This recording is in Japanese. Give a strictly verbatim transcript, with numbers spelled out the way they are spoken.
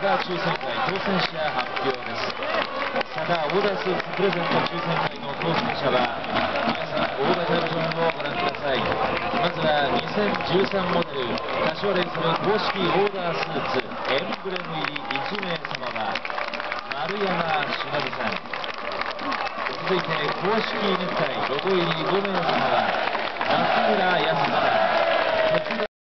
佐賀抽選会当選者発表です。佐賀オーダースーツプレゼント抽選会の当選者は皆さん大型部分をご覧ください。まずはにせんじゅうさんモデル柏レイソル公式オーダースーツエンブレム入りいち名様は丸山忍さん。続いて公式ネクタイロゴ入りご名様は松村康さん。